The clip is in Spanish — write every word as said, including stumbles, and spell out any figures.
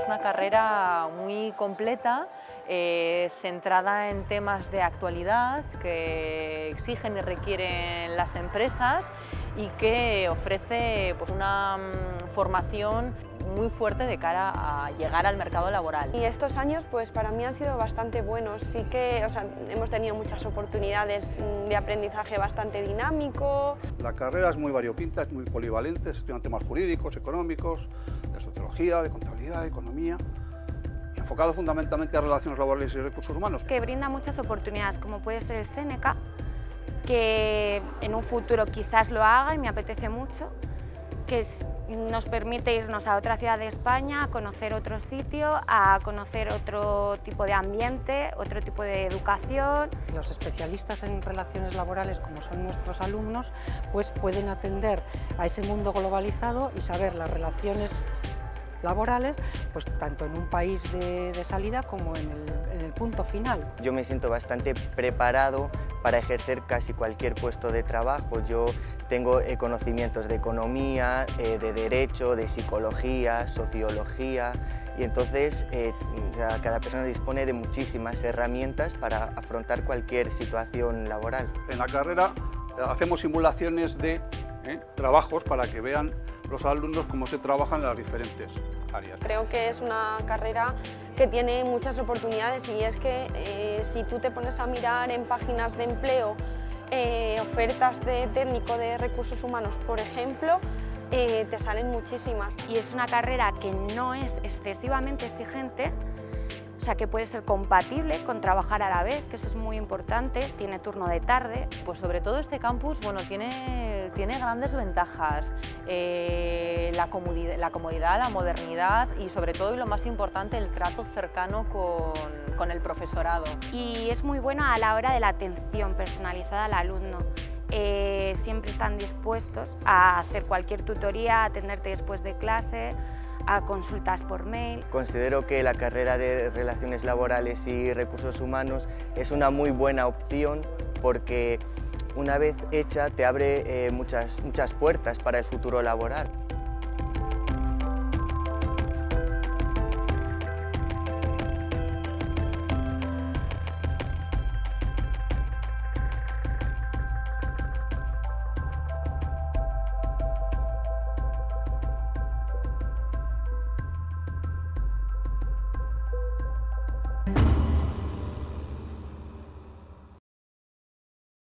una carrera muy completa, eh, centrada en temas de actualidad que exigen y requieren las empresas y que ofrece pues, una um, formación muy fuerte de cara a llegar al mercado laboral. Y estos años pues para mí han sido bastante buenos, sí que o sea, hemos tenido muchas oportunidades de aprendizaje bastante dinámico. La carrera es muy variopinta, es muy polivalente, se estudian temas jurídicos, económicos, de sociología, de contabilidad, de economía, y enfocado fundamentalmente a relaciones laborales y recursos humanos. Que brinda muchas oportunidades, como puede ser el Seneca, que en un futuro quizás lo haga y me apetece mucho, que nos permite irnos a otra ciudad de España, a conocer otro sitio, a conocer otro tipo de ambiente, otro tipo de educación. Los especialistas en relaciones laborales, como son nuestros alumnos, pues pueden atender a ese mundo globalizado y saber las relaciones laborales, pues tanto en un país de, de salida como en el, en el punto final. Yo me siento bastante preparado para ejercer casi cualquier puesto de trabajo. Yo tengo eh, conocimientos de economía, eh, de derecho, de psicología, sociología, y entonces eh, ya cada persona dispone de muchísimas herramientas para afrontar cualquier situación laboral. En la carrera eh, hacemos simulaciones de eh, trabajos para que vean los alumnos cómo se trabaja en las diferentes áreas. Creo que es una carrera que tiene muchas oportunidades y es que eh, si tú te pones a mirar en páginas de empleo eh, ofertas de técnico de recursos humanos, por ejemplo, eh, te salen muchísimas. Y es una carrera que no es excesivamente exigente, o sea que puede ser compatible con trabajar a la vez, que eso es muy importante, tiene turno de tarde. Pues sobre todo este campus bueno, tiene, tiene grandes ventajas, eh, la, comodidad, la comodidad, la modernidad y sobre todo y lo más importante el trato cercano con, con el profesorado. Y es muy bueno a la hora de la atención personalizada al alumno. Eh, siempre están dispuestos a hacer cualquier tutoría, a atenderte después de clase, a consultas por mail. Considero que la carrera de Relaciones Laborales y Recursos Humanos es una muy buena opción porque una vez hecha te abre eh, muchas, muchas puertas para el futuro laboral.